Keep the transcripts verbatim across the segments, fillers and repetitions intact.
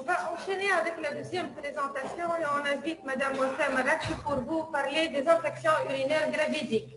va enchaîner avec la deuxième présentation et on invite Madame Wafa Marakchi pour vous parler des infections urinaires gravidiques.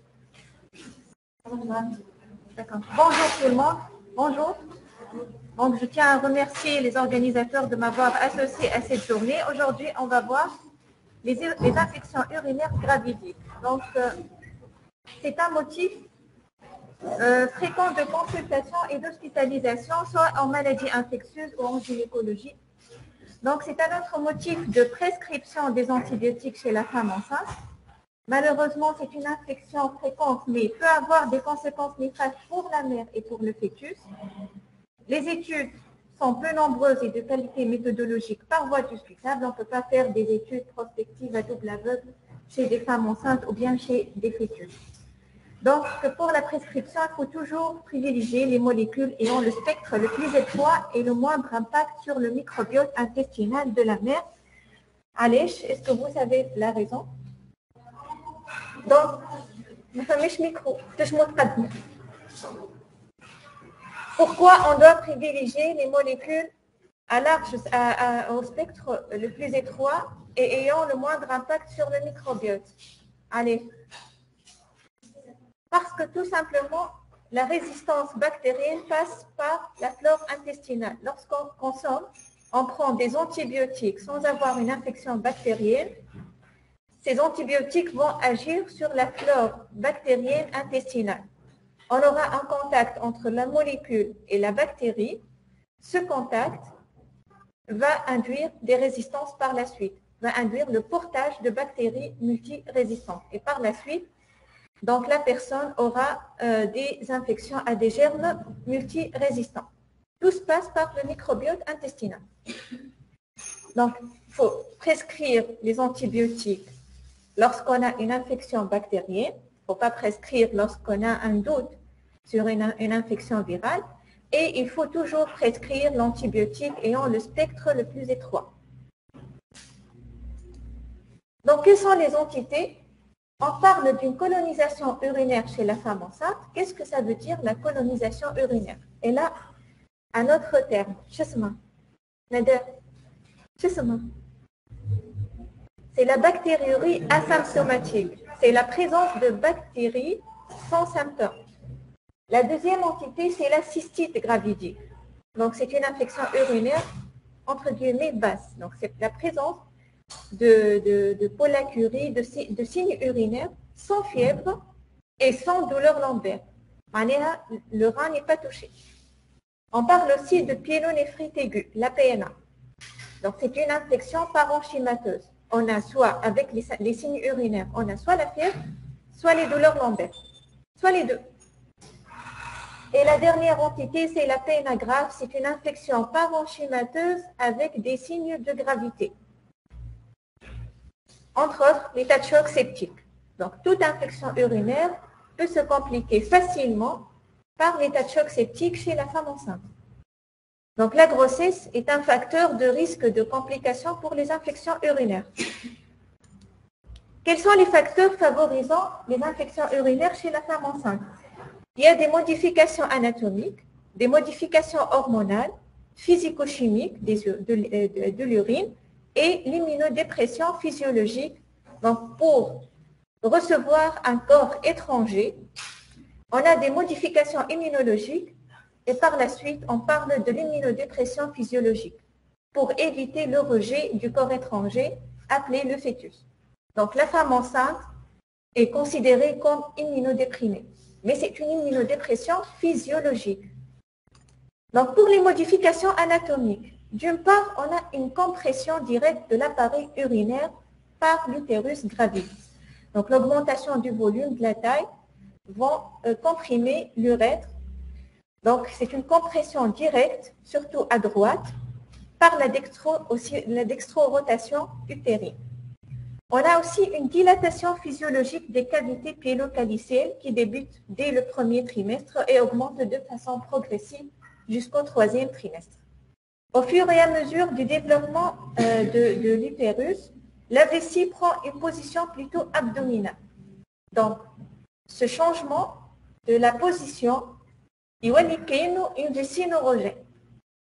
D'accord. Bonjour tout le monde. Bonjour. Donc, je tiens à remercier les organisateurs de m'avoir associé à cette journée. Aujourd'hui, on va voir les, les infections urinaires gravidiques. Donc, euh, c'est un motif euh, fréquent de consultation et d'hospitalisation, soit en maladie infectieuse ou en gynécologie. Donc, c'est un autre motif de prescription des antibiotiques chez la femme enceinte. Malheureusement, c'est une infection fréquente, mais peut avoir des conséquences néfastes pour la mère et pour le fœtus. Les études sont peu nombreuses et de qualité méthodologique par voie discutable. On ne peut pas faire des études prospectives à double aveugle chez des femmes enceintes ou bien chez des fœtus. Donc, pour la prescription, il faut toujours privilégier les molécules ayant le spectre le plus étroit et le moindre impact sur le microbiote intestinal de la mère. Alech, est-ce que vous avez la raison? Donc, ما فماش micro. Pourquoi on doit privilégier les molécules à large, à, à, au spectre le plus étroit et ayant le moindre impact sur le microbiote? Allez. Parce que tout simplement, la résistance bactérienne passe par la flore intestinale. Lorsqu'on consomme, on prend des antibiotiques sans avoir une infection bactérienne, ces antibiotiques vont agir sur la flore bactérienne intestinale. On aura un contact entre la molécule et la bactérie. Ce contact va induire des résistances par la suite, va induire le portage de bactéries multirésistantes. Et par la suite, donc la personne aura euh, des infections à des germes multirésistants. Tout se passe par le microbiote intestinal. Donc, il faut prescrire les antibiotiques lorsqu'on a une infection bactérienne. Il ne faut pas prescrire lorsqu'on a un doute sur une, une infection virale. Et il faut toujours prescrire l'antibiotique ayant le spectre le plus étroit. Donc, quelles sont les entités? On parle d'une colonisation urinaire chez la femme enceinte. Qu'est-ce que ça veut dire, la colonisation urinaire? Et là, un autre terme. C'est la bactériurie asymptomatique. C'est la présence de bactéries sans symptômes. La deuxième entité, c'est la cystite gravidique. Donc, c'est une infection urinaire, entre guillemets, basse. Donc, c'est la présence de, de, de pollacurie, de, de signes urinaires sans fièvre et sans douleur lombaire. Le rein n'est pas touché. On parle aussi de pyélonéphrite aiguë, la P N A. Donc, c'est une infection parenchymateuse. On a soit, avec les, les signes urinaires, on a soit la fièvre, soit les douleurs lombaires, soit les deux. Et la dernière entité, c'est la P N A grave. C'est une infection parenchymateuse avec des signes de gravité. Entre autres, l'état de choc septique. Donc, toute infection urinaire peut se compliquer facilement par l'état de choc septique chez la femme enceinte. Donc, la grossesse est un facteur de risque de complications pour les infections urinaires. Quels sont les facteurs favorisant les infections urinaires chez la femme enceinte? Il y a des modifications anatomiques, des modifications hormonales, physico-chimiques de, de, de l'urine et l'immunodépression physiologique. Donc, pour recevoir un corps étranger, on a des modifications immunologiques et par la suite, on parle de l'immunodépression physiologique pour éviter le rejet du corps étranger appelé le fœtus. Donc, la femme enceinte est considérée comme immunodéprimée, mais c'est une immunodépression physiologique. Donc, pour les modifications anatomiques, d'une part, on a une compression directe de l'appareil urinaire par l'utérus gravidus. Donc, l'augmentation du volume, de la taille, vont euh, comprimer l'urètre. Donc, c'est une compression directe, surtout à droite, par la, dextro, aussi, la dextrorotation utérine. On a aussi une dilatation physiologique des cavités pyélo-calicées qui débute dès le premier trimestre et augmente de façon progressive jusqu'au troisième trimestre. Au fur et à mesure du développement euh, de, de l'utérus, la vessie prend une position plutôt abdominale. Donc, ce changement de la position, il y a une vessie neurogène.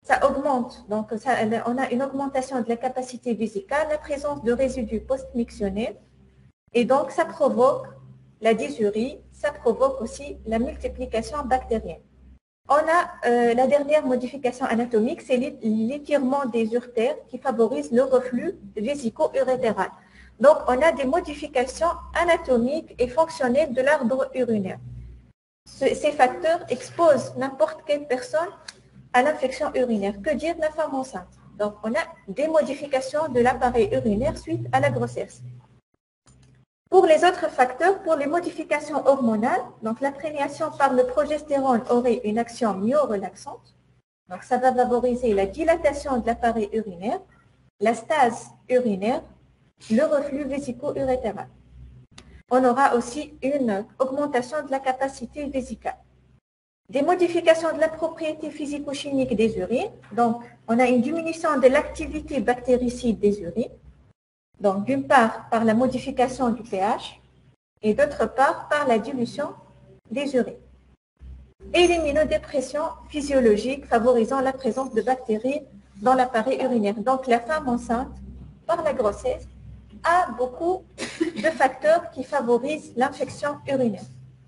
ça augmente, donc ça, on a une augmentation de la capacité vésicale, la présence de résidus post-mictionnés, et donc ça provoque la dysurie, ça provoque aussi la multiplication bactérienne. On a euh, la dernière modification anatomique, c'est l'étirement des urtères qui favorise le reflux vésico-urétéral. Donc, on a des modifications anatomiques et fonctionnelles de l'arbre urinaire. Ce, ces facteurs exposent n'importe quelle personne à l'infection urinaire. Que dire de la femme enceinte? Donc, on a des modifications de l'appareil urinaire suite à la grossesse. Pour les autres facteurs, pour les modifications hormonales, donc l'imprégnation par le progestérone aurait une action myorelaxante. Donc, ça va favoriser la dilatation de l'appareil urinaire, la stase urinaire, le reflux vésico-urétéral. On aura aussi une augmentation de la capacité vésicale. Des modifications de la propriété physico-chimique des urines. Donc, on a une diminution de l'activité bactéricide des urines. Donc, d'une part, par la modification du pH et d'autre part, par la dilution des urines. Et l'immunodépression physiologique favorisant la présence de bactéries dans l'appareil urinaire. Donc, la femme enceinte, par la grossesse, a beaucoup de facteurs qui favorisent l'infection urinaire.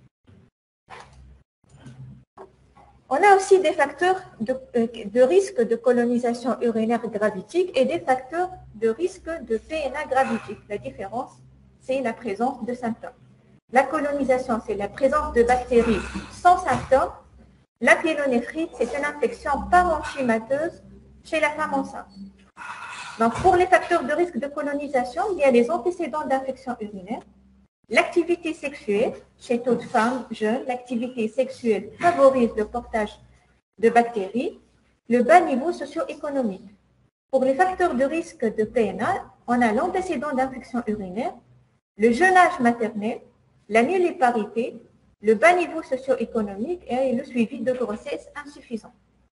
On a aussi des facteurs de, de risque de colonisation urinaire gravitique et des facteurs de risque de P N A gravitique. La différence, c'est la présence de symptômes. La colonisation, c'est la présence de bactéries sans symptômes. La pyélonéphrite, c'est une infection parenchymateuse chez la femme enceinte. Donc, pour les facteurs de risque de colonisation, il y a les antécédents d'infection urinaire, l'activité sexuelle, chez toute femme jeune, l'activité sexuelle favorise le portage de bactéries, le bas niveau socio-économique. Pour les facteurs de risque de P N A, on a l'antécédent d'infection urinaire, le jeune âge maternel, la nulliparité, le bas niveau socio-économique et le suivi de grossesse insuffisant.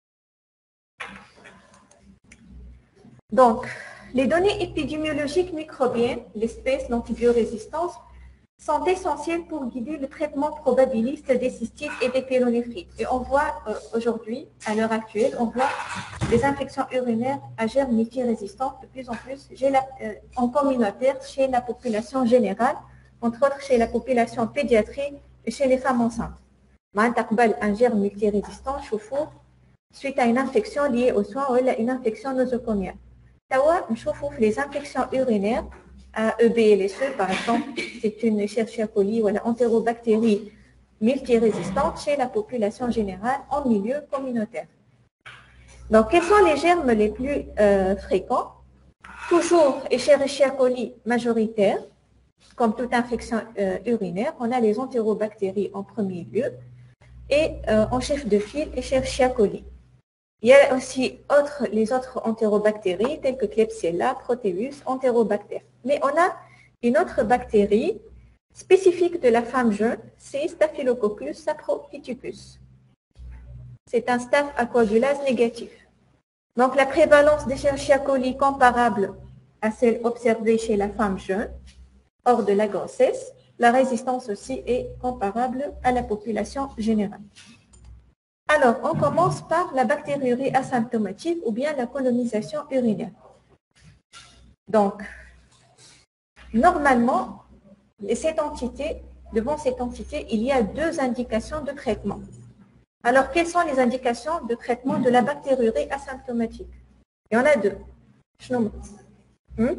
Donc, les données épidémiologiques microbiennes, l'espèce, l'antibiorésistance, sont essentielles pour guider le traitement probabiliste des cystites et des pyélonéphrites. Et on voit euh, aujourd'hui, à l'heure actuelle, on voit des infections urinaires à germes multirésistantes de plus en plus la, euh, en communautaire chez la population générale, entre autres chez la population pédiatrique et chez les femmes enceintes. Un germe multirésistant, choufou, suite à une infection liée aux soins ou à une infection nosocomiale. Les infections urinaires à E B L S E, par exemple, c'est une Escherichia coli ou l'entérobactérie multirésistante chez la population générale en milieu communautaire. Donc, quels sont les germes les plus euh, fréquents? Toujours Escherichia coli majoritaire, comme toute infection euh, urinaire, on a les entérobactéries en premier lieu et euh, en chef de file Escherichia coli. Il y a aussi autres, les autres entérobactéries telles que Klebsiella, Proteus, Enterobacter. Mais on a une autre bactérie spécifique de la femme jeune, c'est Staphylococcus saprophyticus. C'est un staph à coagulase négatif. Donc la prévalence d'Escherichia coli comparable à celle observée chez la femme jeune, hors de la grossesse, la résistance aussi est comparable à la population générale. Alors, on commence par la bactériurie asymptomatique ou bien la colonisation urinaire. Donc, normalement, cette entité, devant cette entité, il y a deux indications de traitement. Alors, quelles sont les indications de traitement de la bactériurie asymptomatique? Il y en a deux. Hmm?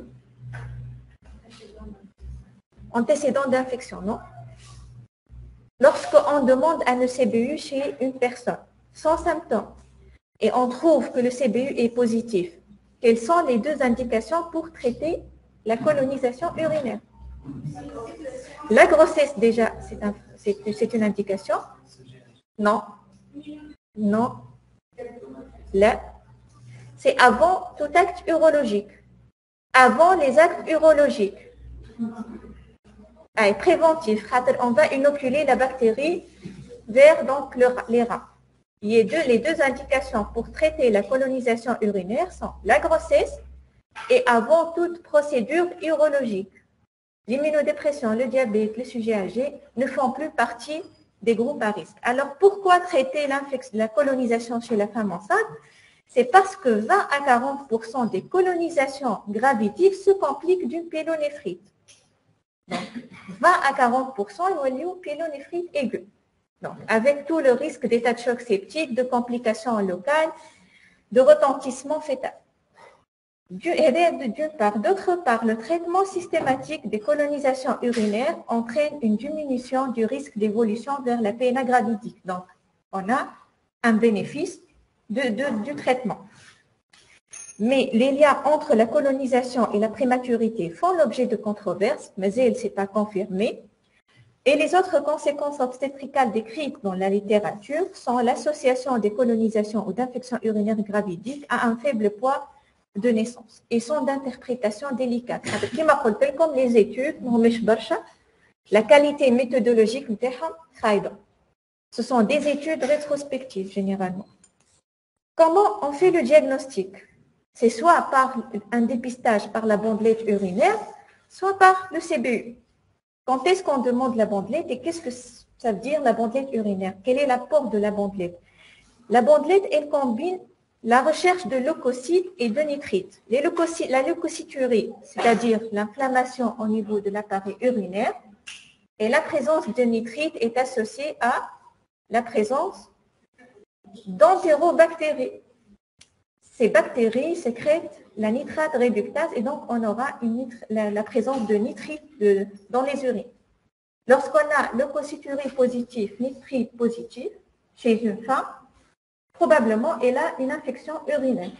Antécédent d'infection, non? Lorsqu'on demande un E C B U chez une personne sans symptômes et on trouve que le C B U est positif, quelles sont les deux indications pour traiter la colonisation urinaire? La grossesse, déjà, c'est un, c'est une indication? Non. Non. Là, c'est avant tout acte urologique. Avant les actes urologiques. Ah, préventif, on va inoculer la bactérie vers donc, le, les reins. Il y a deux, les deux indications pour traiter la colonisation urinaire sont la grossesse et avant toute procédure urologique. L'immunodépression, le diabète, les sujets âgés ne font plus partie des groupes à risque. Alors, pourquoi traiter la colonisation chez la femme enceinte? C'est parce que vingt à quarante pour cent des colonisations gravidiques se compliquent d'une pyélonéphrite. Donc, vingt à quarante pour cent éloignent pyélonéphrite aiguë. Donc, avec tout le risque d'état de choc septique, de complications locales, de retentissement fœtal. D'une part. D'autre part, le traitement systématique des colonisations urinaires entraîne une diminution du risque d'évolution vers la P N A gravidique. Donc, on a un bénéfice de, de, du traitement. Mais les liens entre la colonisation et la prématurité font l'objet de controverses, mais elle ne s'est pas confirmée. Et les autres conséquences obstétricales décrites dans la littérature sont l'association des colonisations ou d'infections urinaires gravidiques à un faible poids de naissance et sont d'interprétation délicate. Comme les études, la qualité méthodologique, ce sont des études rétrospectives généralement. Comment on fait le diagnostic? C'est soit par un dépistage par la bandelette urinaire, soit par le C B U. Quand est-ce qu'on demande la bandelette et qu'est-ce que ça veut dire la bandelette urinaire? Quel est l'apport de la bandelette? La bandelette, elle combine la recherche de leucocytes et de nitrites. Les leucocytes, la leucocyturie, c'est-à-dire l'inflammation au niveau de l'appareil urinaire, et la présence de nitrites est associée à la présence d'entérobactéries. Ces bactéries sécrètent la nitrate réductase et donc on aura une, la, la présence de nitrite de, dans les urines. Lorsqu'on a leucocyturie positive, nitrite positive chez une femme, probablement elle a une infection urinaire.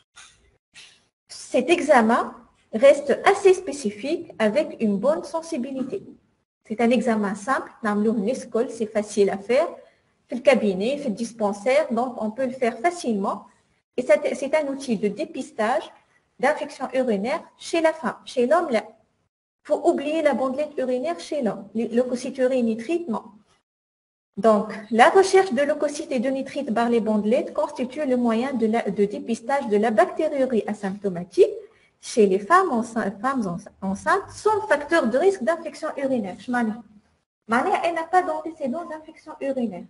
Cet examen reste assez spécifique avec une bonne sensibilité. C'est un examen simple, c'est facile à faire, fait le cabinet, fait le dispensaire, donc on peut le faire facilement. Et c'est un outil de dépistage d'infection urinaire chez la femme. Chez l'homme, il faut oublier la bandelette urinaire chez l'homme. Leucocyturie nitrite, non. Donc, la recherche de leucocytes et de nitrites par les bandelettes constitue le moyen de, la, de dépistage de la bactériurie asymptomatique chez les femmes enceintes, femmes enceintes sans facteur de risque d'infection urinaire. Elle n'a pas d'antécédent d'infection urinaire.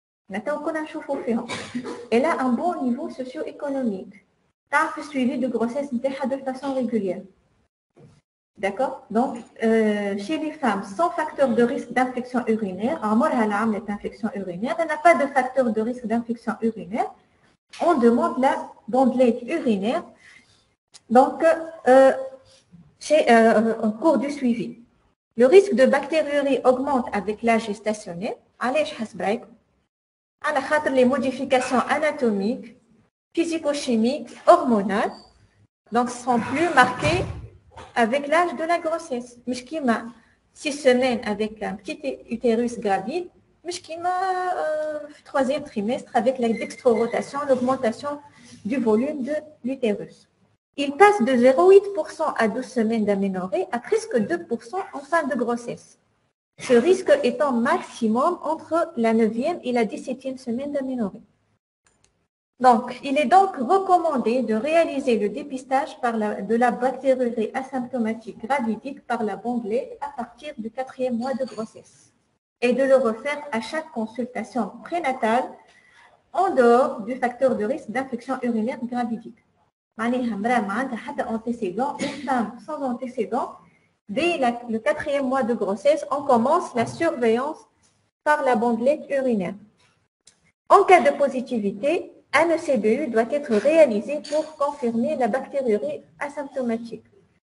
Elle a un bon niveau socio-économique. Elle fait suivi de grossesse de façon régulière. D'accord? Donc, euh, chez les femmes sans facteur de risque d'infection urinaire, infection urinaire, elle n'a pas de facteur de risque d'infection urinaire. On demande la bandelette urinaire. Donc, euh, chez, euh, au cours du suivi, le risque de bactériurie augmente avec l'âge gestationnel. Allez, je hasbreak. Les modifications anatomiques, physico-chimiques, hormonales, donc sont plus marquées avec l'âge de la grossesse. Mishkima, six semaines avec un petit utérus gravide, Mishkima, euh, troisième trimestre avec la dextrorotation, l'augmentation du volume de l'utérus. Il passe de zéro virgule huit pour cent à douze semaines d'aménorrhée à presque deux pour cent en fin de grossesse. Ce risque étant maximum entre la neuvième et la dix-septième semaine d'aménorrhée. Donc, il est donc recommandé de réaliser le dépistage par la, de la bactériurie asymptomatique gravidique par la bandelette à partir du quatrième mois de grossesse et de le refaire à chaque consultation prénatale en dehors du facteur de risque d'infection urinaire gravidique. Antécédent, une femme sans antécédent, dès la, le quatrième mois de grossesse, on commence la surveillance par la bandelette urinaire. En cas de positivité, un E C B U doit être réalisé pour confirmer la bactériurie asymptomatique.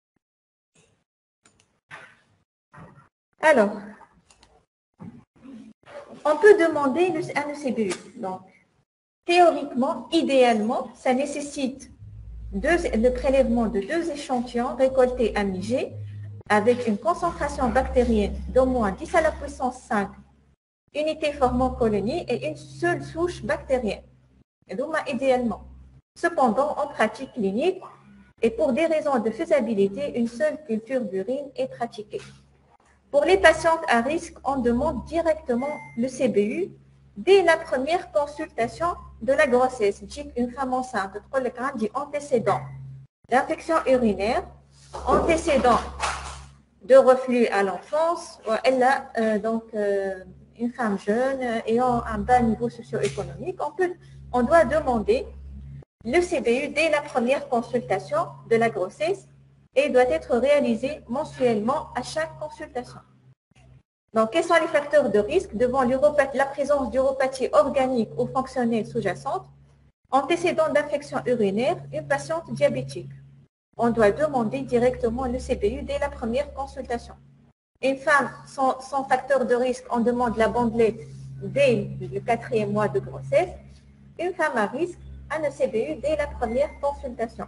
Alors, on peut demander un E C B U. Donc, théoriquement, idéalement, ça nécessite deux, le prélèvement de deux échantillons récoltés à Niger avec une concentration bactérienne d'au moins dix à la puissance cinq unités formant colonie et une seule souche bactérienne. Et donc, idéalement. Cependant, en pratique clinique, et pour des raisons de faisabilité, une seule culture d'urine est pratiquée. Pour les patientes à risque, on demande directement le C B U dès la première consultation de la grossesse. Une femme enceinte, dit antécédent d'infection urinaire, antécédent de reflux à l'enfance, elle a euh, donc euh, une femme jeune ayant un bas niveau socio-économique, on peut On doit demander le C B U dès la première consultation de la grossesse et doit être réalisé mensuellement à chaque consultation. Donc, quels sont les facteurs de risque devant la présence d'uropathie organique ou fonctionnelle sous-jacente, antécédent d'infection urinaire, une patiente diabétique? On doit demander directement le C B U dès la première consultation. Une femme sans, sans facteur de risque, on demande la bandelette dès le quatrième mois de grossesse. Une femme à risque, un C B U dès la première consultation.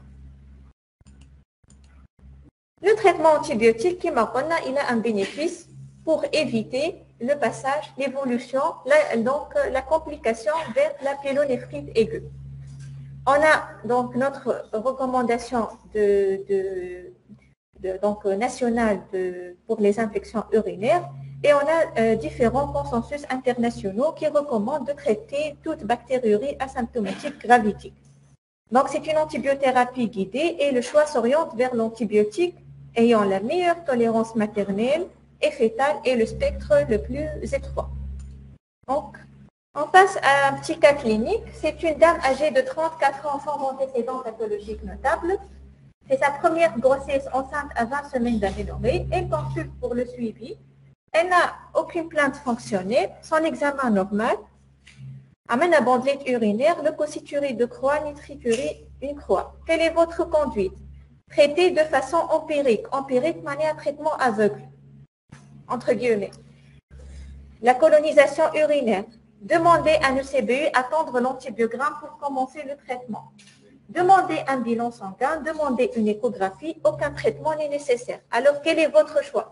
Le traitement antibiotique, qui m'a dit, il a un bénéfice pour éviter le passage, l'évolution, la, donc la complication vers la pyélonéphrite aiguë. On a donc notre recommandation de, de, de, donc, nationale de, pour les infections urinaires et on a euh, différents consensus internationaux qui recommandent de traiter toute bactériurie asymptomatique gravidique. Donc c'est une antibiothérapie guidée et le choix s'oriente vers l'antibiotique ayant la meilleure tolérance maternelle et fétale et le spectre le plus étroit. Donc, on passe à un petit cas clinique. C'est une dame âgée de trente-quatre ans sans antécédents pathologiques notables. C'est sa première grossesse enceinte à vingt semaines d'aménorrhée. Elle consulte pour le suivi. Elle n'a aucune plainte fonctionnelle, son examen normal. Amène à bandelette urinaire, leucocyturée de croix, nitriturée, une croix. Quelle est votre conduite? Traiter de façon empirique. Empirique, manière un traitement aveugle, entre guillemets. La colonisation urinaire. Demander un E C B U, attendre l'antibiogramme pour commencer le traitement. Demander un bilan sanguin, demander une échographie, aucun traitement n'est nécessaire. Alors, quel est votre choix?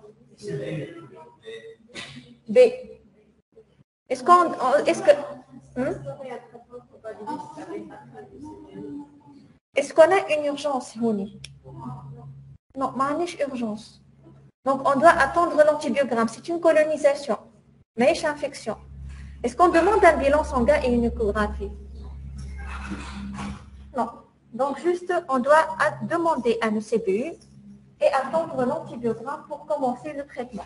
B. Est-ce qu'on... Est-ce que... Hmm? Est-ce qu'on a une urgence, Houni? Non, manish urgence. Donc, on doit attendre l'antibiogramme. C'est une colonisation, mais c'est infection. Est-ce qu'on demande un bilan sanguin et une échographie? Non. Donc, juste, on doit demander un E C B U et attendre l'antibiogramme pour commencer le traitement.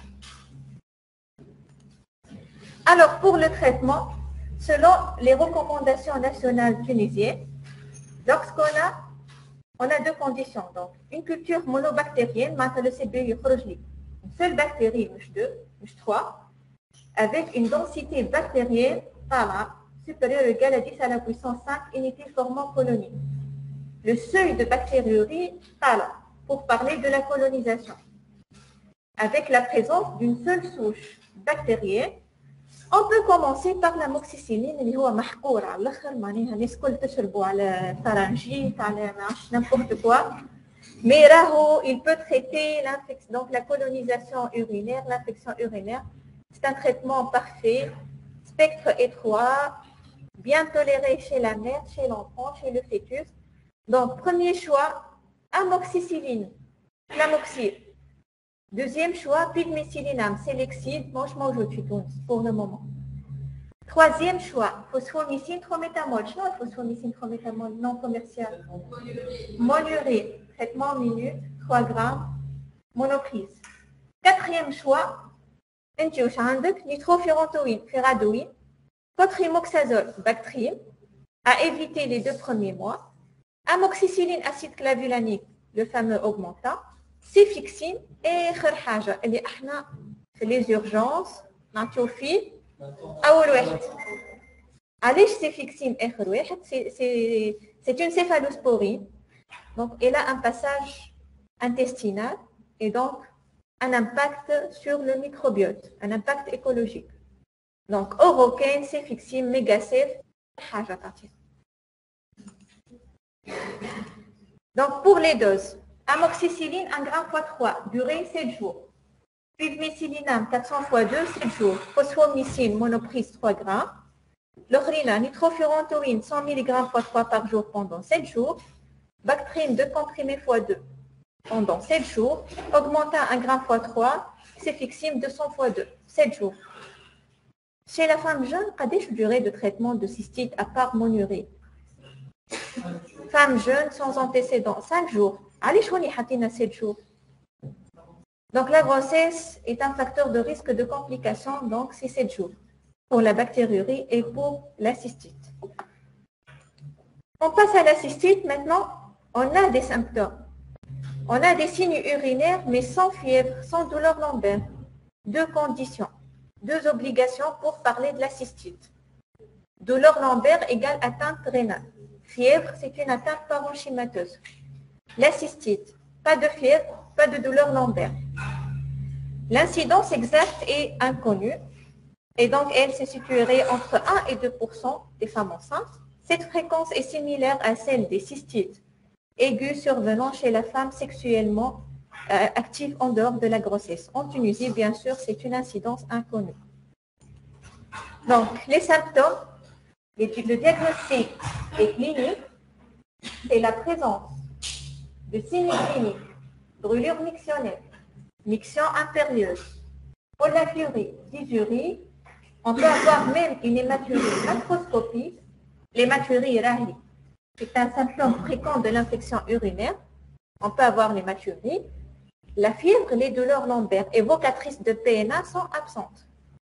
Alors, pour le traitement, selon les recommandations nationales tunisiennes, lorsqu'on a, on a deux conditions. Donc, une culture monobactérienne, maintenant le C B U, une seule bactérie, deux, trois, avec une densité bactérienne supérieure ou égale à dix à la puissance cinq unités formant colonie. Le seuil de bactériurie, pour parler de la colonisation, avec la présence d'une seule souche bactérienne. On peut commencer par l'amoxicilline اللي هو محقور على الاخر معناها الناس الكل تشربوا على pharyngite على n'importe quoi. Mais راهو il peut traiter l'infection, donc la colonisation urinaire, l'infection urinaire. C'est un traitement parfait, spectre étroit, bien toléré chez la mère, chez l'enfant, chez le fœtus. Donc premier choix, amoxicilline, l'amoxyl. Deuxième choix, pygmécylinam, Selexid, mange موجود في تونس pour le moment. Troisième choix, phosphomycine, trométamol. Je sais phosphomycine, trométamol non commercial. Molurine, traitement minute, trois grammes, monoprise. Quatrième choix, nitrofurantoïne, ferradoïne, cotrimoxazole, Bactrim, à éviter les deux premiers mois. Amoxicilline, acide clavulanique, le fameux augmentant. Cefixime et خرحاجة اللي احنا في les urgences نعطيو فيه أول واحد. علاش cefixime آخر واحد؟ c'est c'est une céphalosporine, donc elle a un passage intestinal et donc un impact sur le microbiote, un impact écologique. Donc oroquine, cefixime, mégacef, حاجة تعطي. Donc pour les doses. Amoxicilline un gramme fois trois, durée sept jours. Pygmécylinam quatre cents fois deux, sept jours. Phosphomycine, monoprise trois grammes. L'ochrina, nitrofurantoïne cent milligrammes fois trois par jour pendant sept jours. Bactrim deux comprimés fois deux pendant sept jours. Augmentin un gramme fois trois. Cefixime deux cents fois deux, sept jours. Chez la femme jeune, quelle durée de traitement de cystite à part monurée? Femme jeune sans antécédents, cinq jours. Allez, je sept jours. Donc, la grossesse est un facteur de risque de complications, donc c'est sept jours pour la bactériurie et pour la cystite. On passe à la cystite. Maintenant, on a des symptômes. On a des signes urinaires, mais sans fièvre, sans douleur lombaire. Deux conditions, deux obligations pour parler de la cystite. Douleur lombaire égale atteinte rénale. Fièvre, c'est une atteinte parenchymateuse. La cystite, pas de fièvre, pas de douleur lombaire. L'incidence exacte est inconnue et donc elle se situerait entre un et deux pour cent des femmes enceintes. Cette fréquence est similaire à celle des cystites aiguës survenant chez la femme sexuellement euh, active en dehors de la grossesse. En Tunisie, bien sûr, c'est une incidence inconnue. Donc, les symptômes, le diagnostic est clinique, c'est la présence de signes cliniques, brûlure mictionnelle, miction impérieuse, oligurie, dysurie. On peut avoir même une hématurie macroscopique, l'hématurie rahi. C'est un symptôme fréquent de l'infection urinaire. On peut avoir l'hématurie. La fièvre, les douleurs lombaires évocatrices de P N A sont absentes.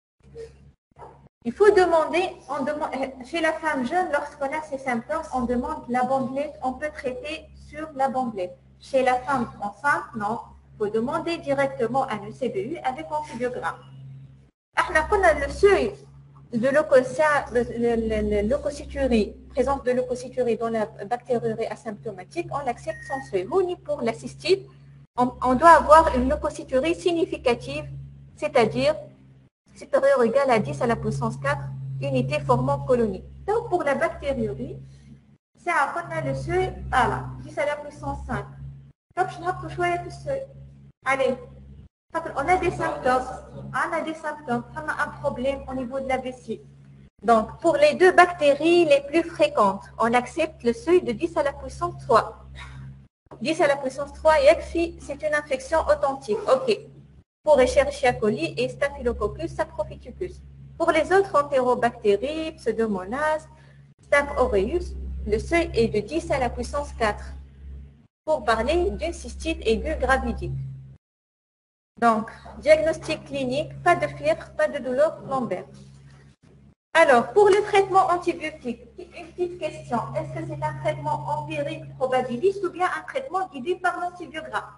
Il faut demander, on demande, chez la femme jeune, lorsqu'on a ces symptômes, on demande la bandelette, on peut traiter sur la bandelette. Chez la femme enceinte, non. Il faut demander directement un E C B U avec antibiogramme. On a le seuil de leucocyturie, présence de leucocyturie dans la bactériurie asymptomatique, on l'accepte sans seuil. Ni pour la cystite, on, on doit avoir une leucocyturie significative, c'est-à-dire supérieure ou égale à dix à la puissance quatre unités formant colonie. Donc pour la bactériurie, c'est à on a le seuil, voilà, dix à la puissance cinq. Donc je n'ai pas choisi le seuil. Allez. On a des symptômes, on a des symptômes, on a un problème au niveau de la vessie. Donc, pour les deux bactéries les plus fréquentes, on accepte le seuil de dix à la puissance trois. dix à la puissance trois, yakfi, c'est une infection authentique. OK. Pour Escherichia coli et Staphylococcus saprophyticus. Pour les autres entérobactéries, Pseudomonas, Staph aureus, le seuil est de dix à la puissance quatre. Pour parler d'une cystite aiguë gravidique. Donc, diagnostic clinique, pas de fièvre, pas de douleur lombaire. Alors, pour le traitement antibiotique, une petite question. Est-ce que c'est un traitement empirique probabiliste ou bien un traitement guidé par l'antibiogramme?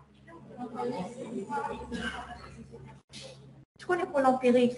Je connais pour l'empirique.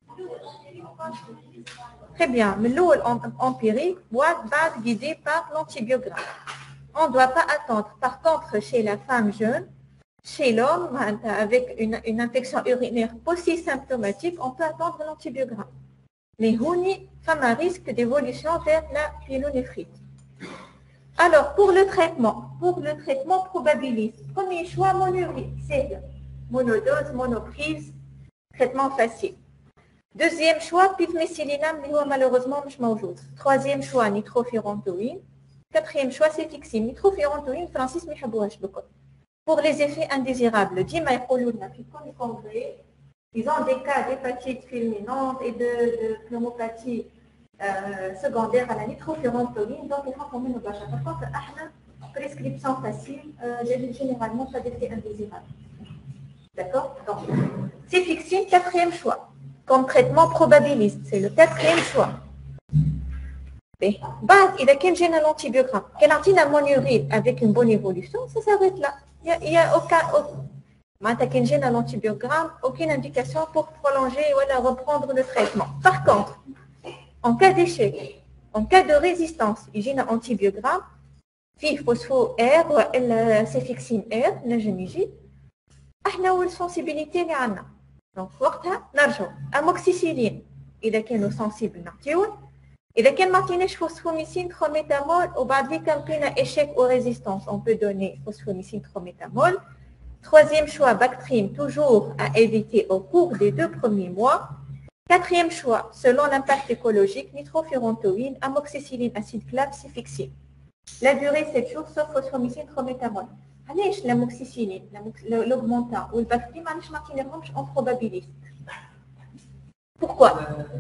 Très bien, mais l'eau empirique, boîte, base guidée par l'antibiogramme. On ne doit pas attendre. Par contre, chez la femme jeune, chez l'homme, avec une, une infection urinaire polysymptomatique, on peut attendre l'antibiogramme. Mais Houni, femme à risque d'évolution vers la pyélonéphrite. Alors, pour le traitement, pour le traitement probabiliste, premier choix, monourine, c'est monodose, monoprise, traitement facile. Deuxième choix, pivmécylinam, mais malheureusement, je m'en joue. Troisième choix, nitrofurantoïne. Quatrième choix, c'est fixime. Nitrofurantoïne, Francis, mais je beaucoup. Pour les effets indésirables, Dima et Kolouna, ils ont des cas d'hépatite fulminante et de, de pneumopathie euh, secondaire à la nitrofurantoïne, donc ils font comme une bâche. Par contre, la prescription facile, euh, généralement pas d'effets indésirables. D'accord? Donc, c'est fixé, quatrième choix. Comme traitement probabiliste, c'est le quatrième choix. Base, il a qu'un gène à l'antibiogramme. Quel antine ammoniuride avec une bonne évolution, ça s'arrête là. Il n'y a, a aucun, aucun gène à l'antibiogramme, aucune indication pour prolonger ou reprendre le traitement. Par contre, en cas d'échec, en cas de résistance, hygiène à antibiogramme, في phospho R ou cefixime R, نجي احنا والسنسيبيليتي اللي عندنا. دونك وقتها نرجعوا اموكسيسيلين اذا كانوا سنسيبل نعطيوه. إذا كان ما عطيناش فوسفوميسين تروميتامول وبعد ذلك لقينا échec ou résistance, on peut donner fosfomycine trométamol. Troisième choix, Bactrim, toujours à éviter au cours des deux premiers mois. Quatrième choix, selon l'impact écologique, nitrofurantoïne, amoxicilline, acide clave, cefixime. La durée, sept jours, sauf fosfomycine trométamol. علاش l'amoxicilline, l'augmentant ou le Bactrim, علاش ما عطيناهمش en probabiliste? Pourquoi?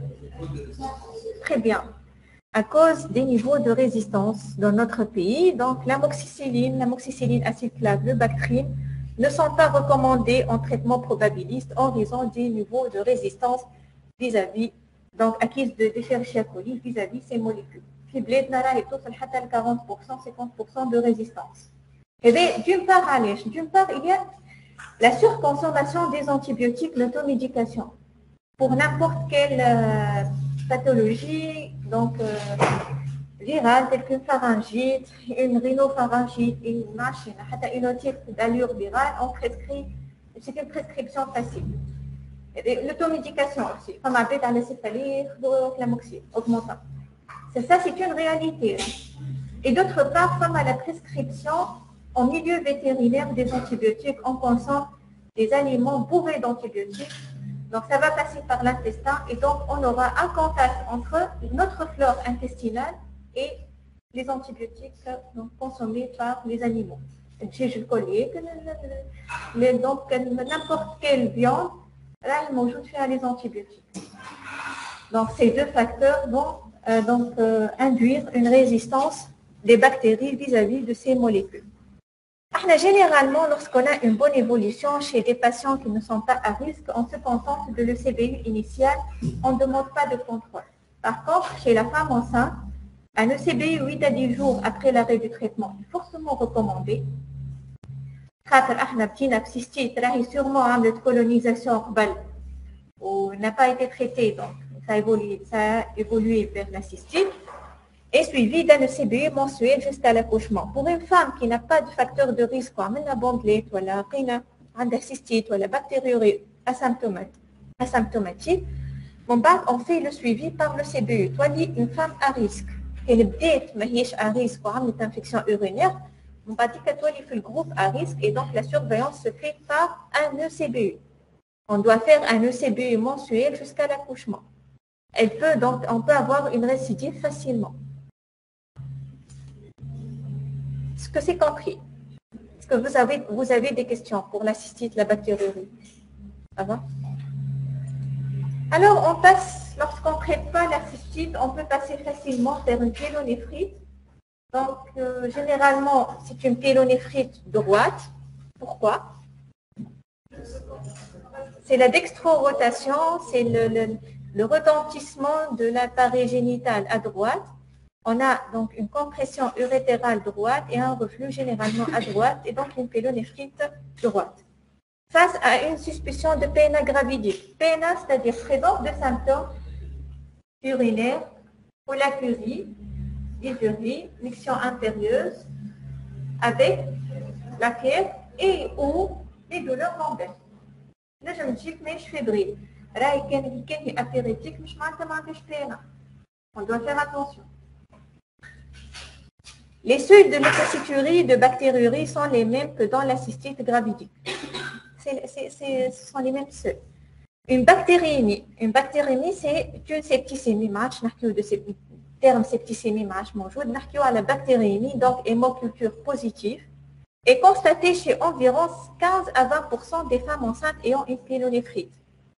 Très bien. À cause des niveaux de résistance dans notre pays, donc l'amoxicilline, l'amoxicilline acide clave, le Bactrim ne sont pas recommandés en traitement probabiliste en raison des niveaux de résistance vis-à-vis, donc acquise de Escherichia coli vis-à-vis ces molécules. في بلادنا راهي توصل حتى ل quarante pour cent cinquante pour cent de résistance. Et bien, d'une part, علاش؟ D'une part, il y a la surconsommation des antibiotiques, l'automédication. Pour n'importe quelle euh, pathologie, donc euh, virale, telle qu'une pharyngite, une rhinopharyngite, une machine, une otite d'allure virale, on prescrit, c'est une prescription facile. L'automédication aussi, comme un bêta céphalie, l'amoxyl, augmentant. C'est ça, c'est une réalité. Et d'autre part, comme à la prescription en milieu vétérinaire des antibiotiques, on consomme des aliments bourrés d'antibiotiques. Donc, ça va passer par l'intestin et donc on aura un contact entre notre flore intestinale et les antibiotiques donc, consommés par les animaux. Donc, n'importe quelle viande, là, il موجود فيها les antibiotiques. Donc, ces deux facteurs vont euh, donc, euh, induire une résistance des bactéries vis-à-vis de ces molécules. Généralement, lorsqu'on a une bonne évolution chez des patients qui ne sont pas à risque, on se contente de l'E C B U initial, on ne demande pas de contrôle. Par contre, chez la femme enceinte, un E C B U huit à dix jours après l'arrêt du traitement est fortement recommandé. خاطر احنا بدينا بسيستيت راهي sûrement عملت colonisation قبل ou n'a pas été traité, donc ça a évolué, ça a évolué vers la cystite. Et suivi d'un E C B U mensuel jusqu'à l'accouchement. Pour une femme qui n'a pas de facteur de risque, comme une bandelette, ou la reine, une cystite, ou la bactériurie asymptomatique, on fait le suivi par le C B U. Toi, une femme à risque, elle est à risque ou une infection urinaire, on va dire que toi, il fait le groupe à risque et donc la surveillance se fait par un E C B U. On doit faire un E C B U mensuel jusqu'à l'accouchement. Elle peut donc, on peut avoir une récidive facilement. Est-ce que c'est compris? Est-ce que vous avez, vous avez des questions pour la cystite, la bactériurie? Ça va? Alors, on passe, lorsqu'on ne traite pas la cystite, on peut passer facilement vers une pyélonéphrite. Donc, euh, généralement, c'est une pyélonéphrite droite. Pourquoi? C'est la dextrorotation, c'est le, le, le retentissement de l'appareil génital à droite. On a donc une compression urétérale droite et un reflux généralement à droite et donc une pyélonéphrite droite. Face à une suspicion de P N A gravidique. P N A, c'est-à-dire présence de symptômes urinaires, colacurie, dysurie, miction impérieuse, avec la fièvre et ou les douleurs lombaires. Là, je me dis que je suis fébrile. Là, il y a un apéritif, mais je ne P N A. On doit faire attention. Les seuils de leucocyturie et de bactériurie sont les mêmes que dans la cystite gravidique. C'est, c'est, c'est, ce sont les mêmes seuils. Une bactériémie. Une bactériémie, c'est une septicémie. Je de ce terme septicémie, je à la bactériémie, donc hémoculture positive, est constatée chez environ quinze à vingt pour cent des femmes enceintes ayant une pyélonéphrite.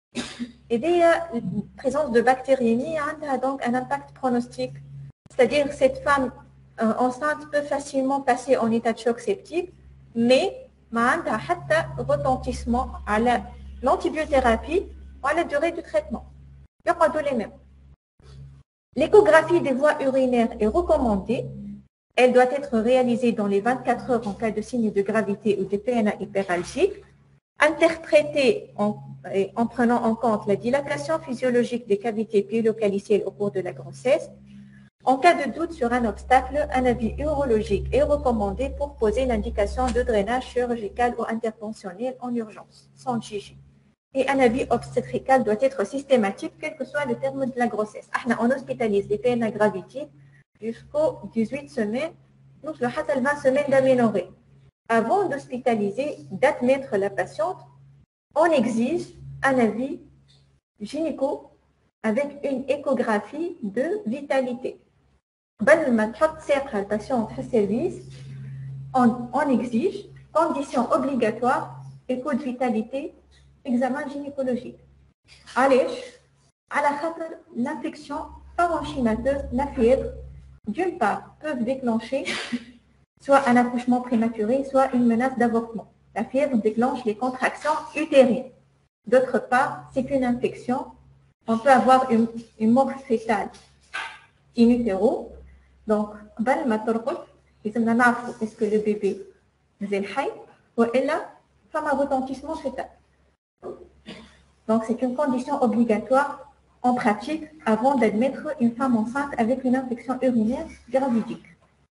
Et bien, la présence de bactériémie a donc un impact pronostique. C'est-à-dire que cette femme euh, enceinte peut facilement passer en état de choc septique, mais il y a un retentissement à la, l'antibiothérapie ou à la durée du traitement. Il y a les mêmes. L'échographie des voies urinaires est recommandée. Elle doit être réalisée dans les vingt-quatre heures en cas de signe de gravité ou de P N A hyperalgique, interprétée en, en prenant en compte la dilatation physiologique des cavités pyélocalicielles au cours de la grossesse. En cas de doute sur un obstacle, un avis urologique est recommandé pour poser l'indication de drainage chirurgical ou interventionnel en urgence, sans G G. Et un avis obstétrical doit être systématique, quel que soit le terme de la grossesse. On hospitalise les P N A gravitiques jusqu'aux dix-huit semaines, nous le vingt semaines d'aménorrhée. Avant d'hospitaliser, d'admettre la patiente, on exige un avis gynéco avec une échographie de vitalité. قبل ما تحط ساقها الباتيونت في السيرفيس on, on exige condition obligatoire écho de vitalité examen gynécologique. علاش؟ على خاطر l'infection parenchymateuse, la fièvre, d'une part, peuvent déclencher soit un accouchement prématuré, soit une menace d'avortement. La fièvre déclenche les contractions utérines. D'autre part, c'est une infection. On peut avoir une, une mort fétale in utero. Donc, قبل ما ترقد لازمنا نعرفوا est-ce que le bébé مازال حي وإلا فما retentissement fœtal. Donc, c'est une condition obligatoire en pratique avant d'admettre une femme enceinte avec une infection urinaire gravidique.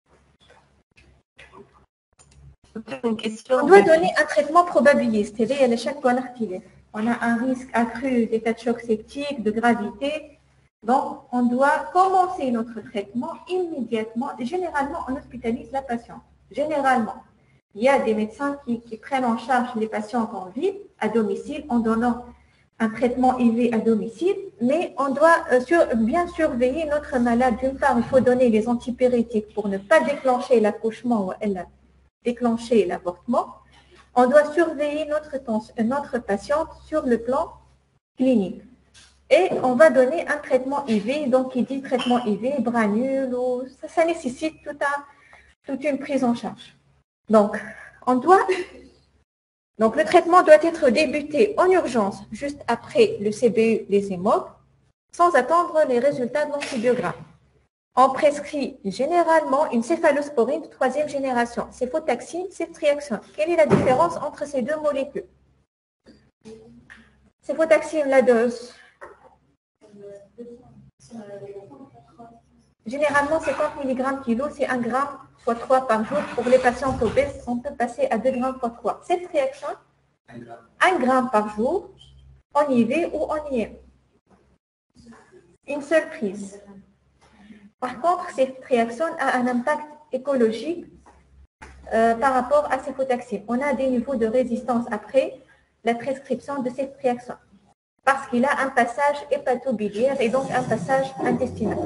Une question. On doit donner un traitement probabiliste. On a un risque accru d'état de choc septique, de gravité. Donc, on doit commencer notre traitement immédiatement. Généralement, on hospitalise la patiente. Généralement, il y a des médecins qui, qui prennent en charge les patientes en vie à domicile en donnant un traitement I V à domicile, mais on doit euh, sur, bien surveiller notre malade. D'une part, il faut donner les antipyrétiques pour ne pas déclencher l'accouchement ou elle déclencher l'avortement. On doit surveiller notre, notre patiente sur le plan clinique. Et on va donner un traitement I V, donc il dit traitement I V, branule, ou, ça, ça nécessite tout un, toute une prise en charge. Donc, on doit... Donc, le traitement doit être débuté en urgence, juste après le C B U, les hémocs, sans attendre les résultats de l'antibiogramme. On prescrit généralement une céphalosporine de troisième génération, céphotaxine, ceftriaxone. Quelle est la différence entre ces deux molécules? Céphotaxine, la dose. Généralement, cinquante milligrammes kilo, c'est un gramme fois trois par jour. Pour les patients obèses, on peut passer à deux grammes fois trois. Ceftriaxone, un gramme par jour, en I V ou en I M. Une seule prise. Par contre, ceftriaxone a un impact écologique euh, par rapport à céphotaxine. On a des niveaux de résistance après la prescription de ceftriaxone parce qu'il a un passage hépatobiliaire et donc un passage intestinal.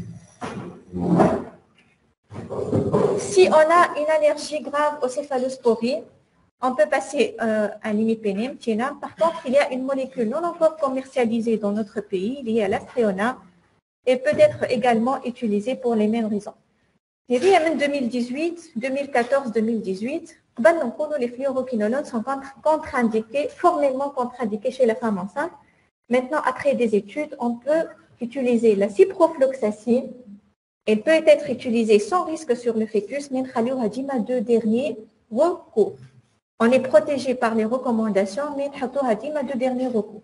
Si on a une allergie grave aux céphalosporines, on peut passer euh, à l'imipénem, Tienam. Par contre, il y a une molécule non encore commercialisée dans notre pays, liée à l'astréonam, et peut être également utilisée pour les mêmes raisons. Et bien, en deux mille dix-huit, deux mille quatorze, deux mille dix-huit, les fluoroquinolones sont contre-indiqués, formellement contre-indiqués chez la femme enceinte. Maintenant, après des études, on peut utiliser la ciprofloxacine. Elle peut être utilisée sans risque sur le fœtus, mais on deux derniers recours. On est protégé par les recommandations, mais on deux derniers recours.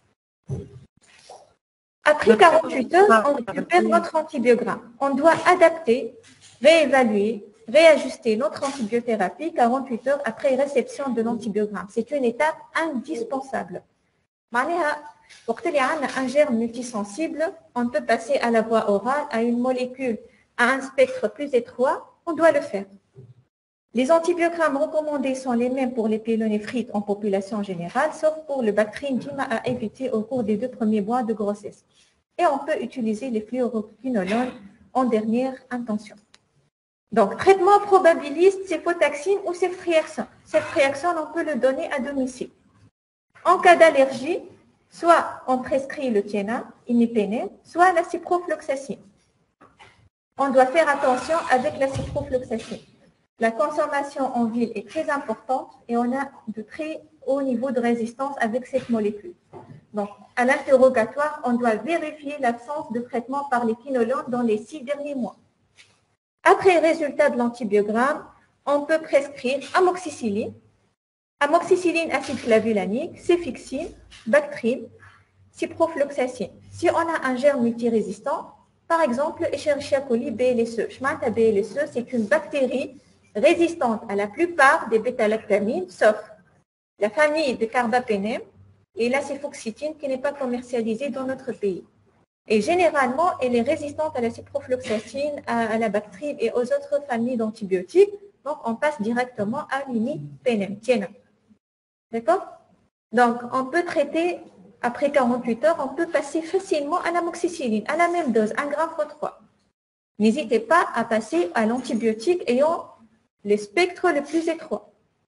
Après quarante-huit heures, on récupère notre antibiogramme. On doit adapter, réévaluer, réajuster notre antibiothérapie quarante-huit heures après réception de l'antibiogramme. C'est une étape indispensable. Pour qu'il y ait un germe multisensible, on peut passer à la voie orale, à une molécule, à un spectre plus étroit, on doit le faire. Les antibiogrammes recommandés sont les mêmes pour les pyélonéphrite en population générale, sauf pour le Bactrim Dima à éviter au cours des deux premiers mois de grossesse. Et on peut utiliser les fluoroquinolones en dernière intention. Donc, traitement probabiliste, céphotaxine ou ceftriaxone. Ceftriaxone, on peut le donner à domicile. En cas d'allergie, soit on prescrit le Tienam, imipénem, soit la ciprofloxacine. On doit faire attention avec la ciprofloxacine. La consommation en ville est très importante et on a de très hauts niveaux de résistance avec cette molécule. Donc, à l'interrogatoire, on doit vérifier l'absence de traitement par les quinolones dans les six derniers mois. Après résultat de l'antibiogramme, on peut prescrire amoxicilline, amoxicilline acide clavulanique, cefixime, Bactrim, ciprofloxacine. Si on a un germe multirésistant, par exemple, Escherichia coli B L S E. Schmata B L S E, c'est une bactérie résistante à la plupart des bêta-lactamines, sauf la famille de carbapenem et la céfoxytine qui n'est pas commercialisée dans notre pays. Et généralement, elle est résistante à la ciprofloxacine, à, à la Bactrim et aux autres familles d'antibiotiques. Donc, on passe directement à l'imipénem. D'accord? Donc, on peut traiter, après quarante-huit heures, on peut passer facilement à l'amoxicilline, à la même dose, un gramme fois trois. N'hésitez pas à passer à l'antibiotique ayant le spectre le plus étroit.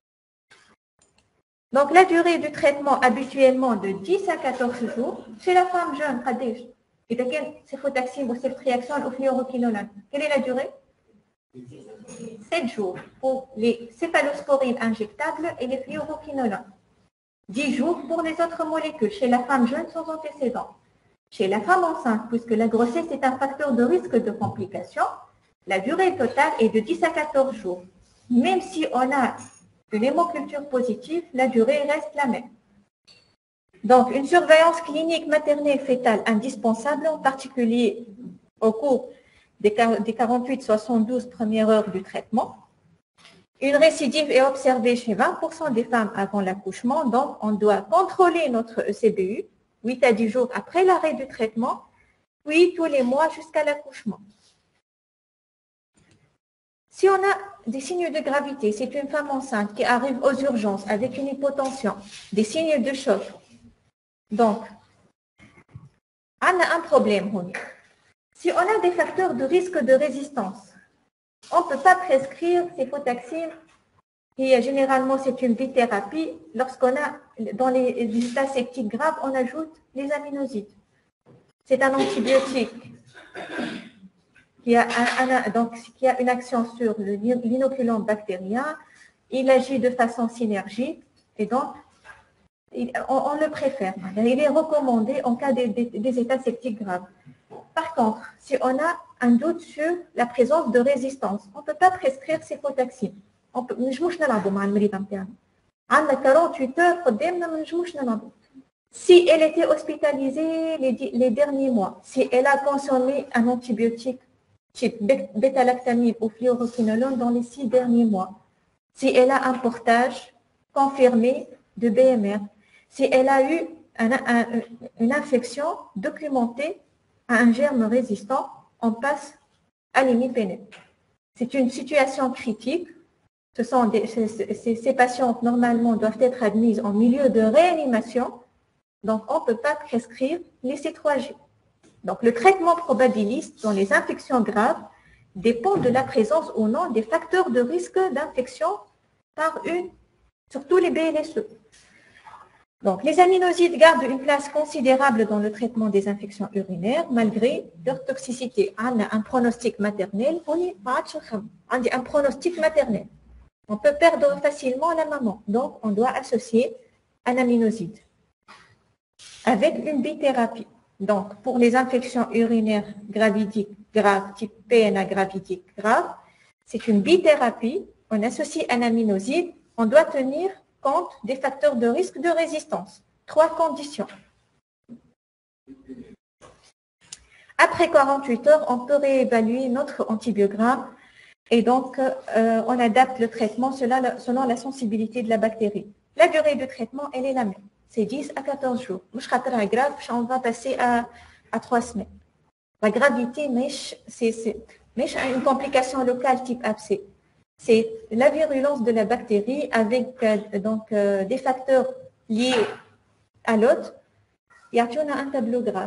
Donc, la durée du traitement habituellement de dix à quatorze jours. Chez la femme jeune, إذا كان céphotaxine ou ceftriaxone ou fluoroquinolone, quelle est la durée? sept jours pour les céphalosporines injectables et les fluoroquinolones. dix jours pour les autres molécules chez la femme jeune sans antécédents. Chez la femme enceinte, puisque la grossesse est un facteur de risque de complications, La durée totale est de dix à quatorze jours. Même si on a une hémoculture positive, la durée reste la même. Donc, une surveillance clinique maternelle fétale indispensable, en particulier au cours des quarante-huit à soixante-douze premières heures du traitement. Une récidive est observée chez vingt pour cent des femmes avant l'accouchement, donc on doit contrôler notre E C B U huit à dix jours après l'arrêt du traitement, puis tous les mois jusqu'à l'accouchement. Si on a des signes de gravité, c'est une femme enceinte qui arrive aux urgences avec une hypotension, des signes de choc. Donc, on a un problème. Si on a des facteurs de risque de résistance, on ne peut pas prescrire céfotaxime et généralement c'est une bithérapie. Lorsqu'on a, dans les états septiques graves, on ajoute les aminosides. C'est un antibiotique qui a, un, un, donc, qui a une action sur l'inoculant bactérien. Il agit de façon synergique et donc il, on, on le préfère. Il est recommandé en cas des, des, des états septiques graves. Par contre, si on a un doute sur la présence de résistance, on ne peut pas prescrire céfotaxime. On peut, quarante-huit heures, si elle était hospitalisée les, les derniers mois, si elle a consommé un antibiotique type bêta-lactamide ou fluoroquinolone dans les six derniers mois, si elle a un portage confirmé de B M R, si elle a eu un, un, une infection documentée à un germe résistant, on passe à l'imipenem. C'est une situation critique. Ce sont des, ces, ces, ces patientes, normalement, doivent être admises en milieu de réanimation. Donc, on ne peut pas prescrire les C trois G. Donc, le traitement probabiliste dans les infections graves dépend de la présence ou non des facteurs de risque d'infection par une, surtout les B L S E. Donc, les aminosides gardent une place considérable dans le traitement des infections urinaires malgré leur toxicité. On a un pronostic maternel, on est un pronostic maternel. On peut perdre facilement la maman, donc on doit associer un aminoside avec une bithérapie. Donc, pour les infections urinaires gravidiques graves, type P N A gravidique grave, c'est une bithérapie, on associe un aminoside, on doit tenir compte des facteurs de risque de résistance. Trois conditions. Après quarante-huit heures, on peut réévaluer notre antibiogramme et donc euh, on adapte le traitement selon, selon la sensibilité de la bactérie. La durée de traitement, elle est la même. C'est dix à quatorze jours. Grave, on va passer à, à trois semaines. La gravité, c'est une complication locale type abcès. C'est la virulence de la bactérie avec euh, donc, euh, des facteurs liés à l'hôte. Et on a un tableau grave.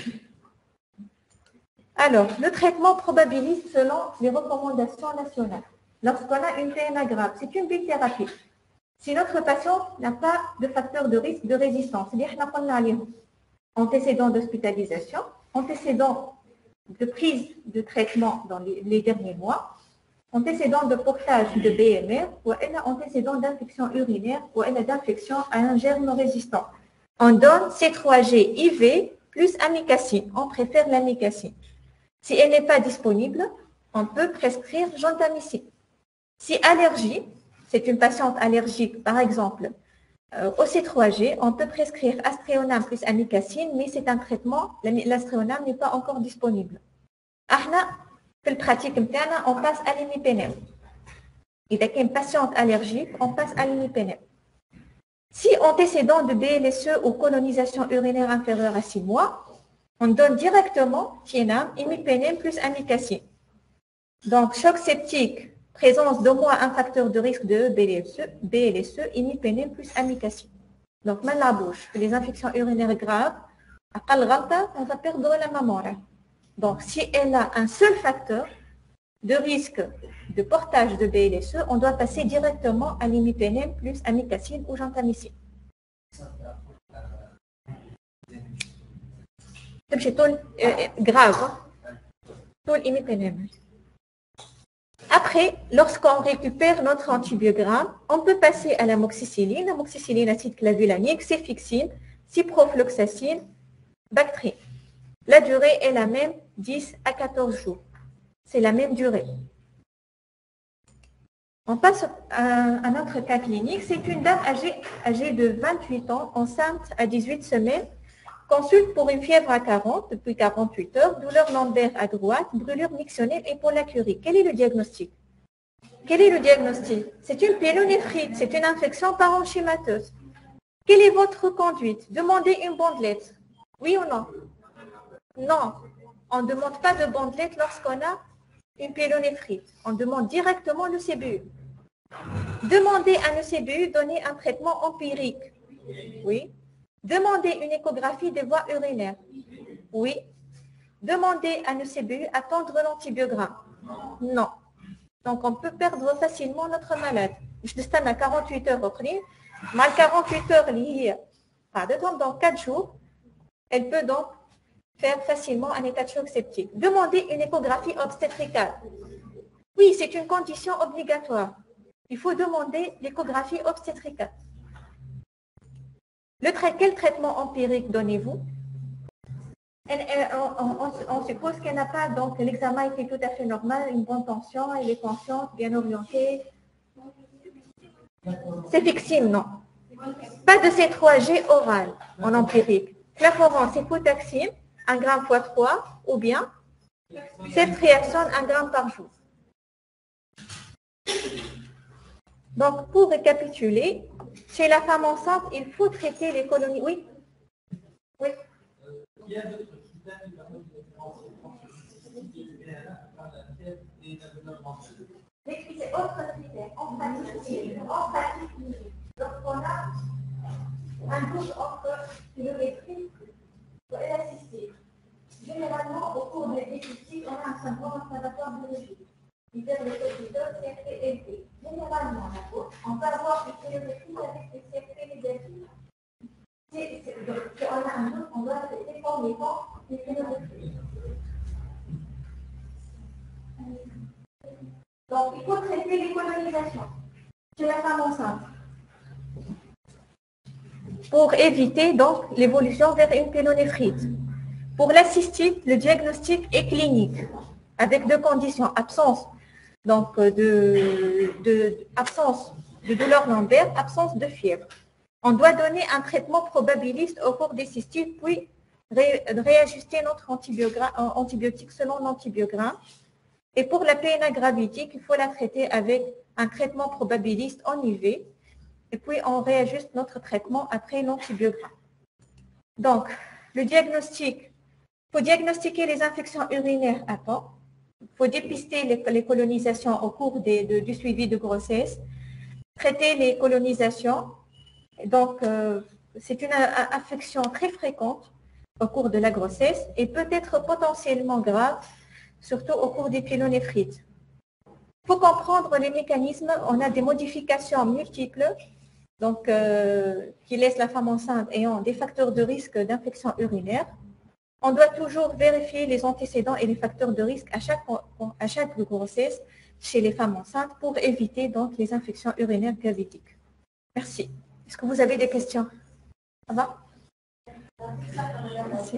Alors, le traitement probabiliste selon les recommandations nationales. Lorsqu'on a une P N A grave, c'est une bithérapie. Si notre patient n'a pas de facteur de risque de résistance, c'est-à-dire antécédent d'hospitalisation, antécédent de prise de traitement dans les, les derniers mois, antécédent de portage de B M R ou un antécédent d'infection urinaire ou un d'infection à un germe résistant. On donne C trois G I V plus amikacine. On préfère l'amicacine. Si elle n'est pas disponible, on peut prescrire gentamicine. Si allergie, c'est une patiente allergique, par exemple, euh, au C trois G, on peut prescrire astréonam plus amikacine, mais c'est un traitement, l'astréonam n'est pas encore disponible. Ahna, في البراتيك نتاعنا on passe à l'imipenem. إذا كان patiente allergique, on passe à l'imipenem. Si antécédent de B L S E ou colonisation urinaire inférieure à six mois, on donne directement thiénam, imipenem plus amikacine. Donc, choc septique, présence d'au moins un facteur de risque de B L S E, B L S E, imipenem plus amikacine. Donc, mal la bouche, les infections urinaires graves, on va perdre la maman. Donc, si elle a un seul facteur de risque de portage de B L S E, on doit passer directement à l'imipenem plus amikacine ou gentamicine. C'est grave. Après, lorsqu'on récupère notre antibiogramme, on peut passer à l'amoxicilline. L'amoxicilline acide clavulanique, céfixine, ciprofloxacine, Bactrim. La durée est la même, dix à quatorze jours. c'est la même durée. On passe à un autre cas clinique. C'est une dame âgée, âgée de vingt-huit ans, enceinte à dix-huit semaines, consulte pour une fièvre à quarante depuis quarante-huit heures, douleur lombaire à droite, brûlure mictionnelle et polyurie. Quel est le diagnostic? Quel est le diagnostic? C'est une pyélonéphrite, c'est une infection parenchymateuse. Quelle est votre conduite? Demandez une bandelette. Oui ou non? Non, on ne demande pas de bandelette lorsqu'on a une pyélonéphrite. On demande directement le C B U. Demandez un E C B U, donner un traitement empirique. Oui. Demandez une échographie des voies urinaires. Oui. Demandez un E C B U, attendre l'antibiogramme. Non. Donc, on peut perdre facilement notre malade. Je destinne à quarante-huit heures au prix. Mal quarante-huit heures liées, dans quatre jours, elle peut donc faire facilement un état de choc septique. Demandez une échographie obstétricale. Oui, c'est une condition obligatoire. Il faut demander l'échographie obstétricale. Le trai quel traitement empirique donnez-vous? On, on, on suppose qu'elle n'a pas, donc l'examen était tout à fait normal, une bonne tension, elle est consciente, bien orientée. C'est fixime, non. Pas de C trois G oral en empirique. Claforant, c'est potaxime, un gramme fois trois, ou bien ceftriaxone, un gramme par jour. Donc, pour récapituler, chez la femme enceinte, il faut traiter les colonies. Oui? Oui. Il y a d'autres critères qui permettent de différencier mais c'est autre critère. En pratique, en pratique, lorsqu'on a un doute entre l'urétrie et la cystite. Généralement, au cours des cystites, on a un syndrome inflammatoire biologique. C'est-à-dire le cortisol, C R P élevé. Généralement, on peut avoir une pyélonéphrite avec des C R P négatifs. Si on a un doute, on doit traiter comme étant une pyélonéphrite. Donc, il faut traiter les colonisations chez la femme enceinte pour éviter donc l'évolution vers une pyélonéphrite. Pour la cystite, le diagnostic est clinique avec deux conditions, absence donc de, de, absence de douleur lombaire, absence de fièvre. On doit donner un traitement probabiliste au cours des cystites, puis ré, réajuster notre antibiotique selon l'antibiogramme. Et pour la P N A gravidique, il faut la traiter avec un traitement probabiliste en I V. Et puis, on réajuste notre traitement après l'antibiogramme. Donc, le diagnostic, il faut diagnostiquer les infections urinaires à temps. Il faut dépister les, les colonisations au cours des, de, du suivi de grossesse. Traiter les colonisations. Donc, euh, c'est une infection très fréquente au cours de la grossesse et peut être potentiellement grave, surtout au cours des pyélonéphrites. Il faut comprendre les mécanismes. On a des modifications multiples donc, euh, qui laissent la femme enceinte ayant des facteurs de risque d'infection urinaire. On doit toujours vérifier les antécédents et les facteurs de risque à chaque, à chaque grossesse chez les femmes enceintes pour éviter donc, les infections urinaires gravidiques. Merci. Est-ce que vous avez des questions? Ça va? Merci.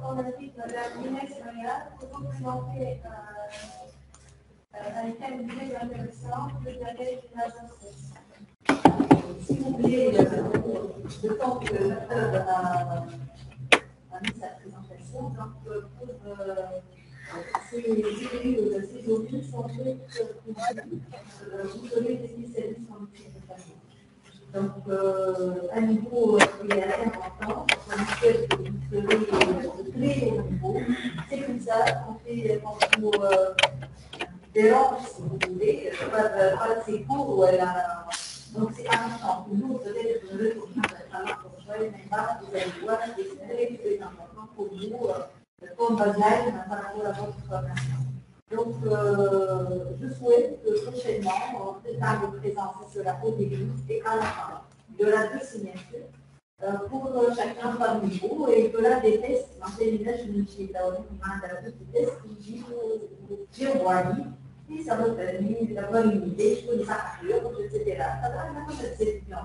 Si vous voulez, le temps que le docteur a mis sa présentation, donc pour ces études, ces ovules sont faites pour vous donner des spécialistes en nutrition. Donc, euh, à niveau filialaire en France, on souhaite que vous serez de tous les niveaux. C'est comme ça qu'on fait quand vous euh, dérange, si vous voulez, pas de ces cours où elle a. Donc, c'est important pour nous, peut-être que le travail pour jouer, mais pas, vous allez voir, c'est très, très important pour vous, comme baseline par rapport à votre formation. Donc, euh, je souhaite que prochainement, on prépare de présenter cela au début et à la fin. Il y aura deux signatures euh, pour chacun par niveau et il y aura des tests. En fait, je me suis dit, des tests qui disent, et ça m'a permis d'avoir une idée sur les factures, et cetera. Ça va vraiment être étudiant,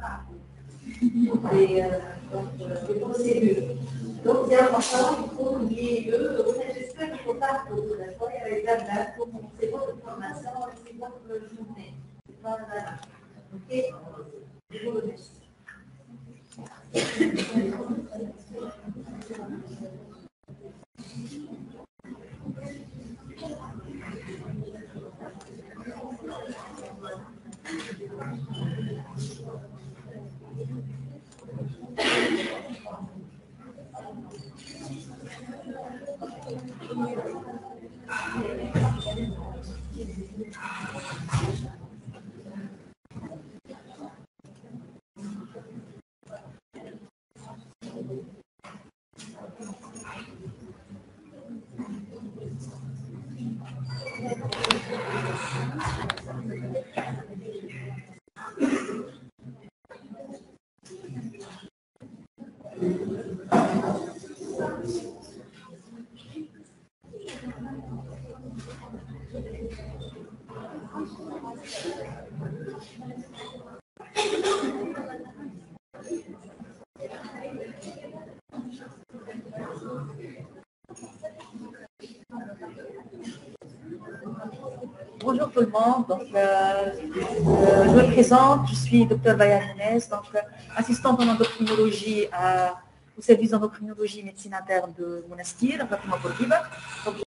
et donc, les procédures. Donc, c'est important, il faut qu'il y ait eux, j'espère qu'il faut pas que vous soyez avec la date, c'est votre formation, c'est votre journée. Voilà. Ok? Je vous remercie. Bonjour tout le monde, donc, euh, euh, je me présente, je suis docteur Baya Younes, donc euh, assistante en endocrinologie à, au service d'endocrinologie et médecine interne de Monastir, département Bourguiba.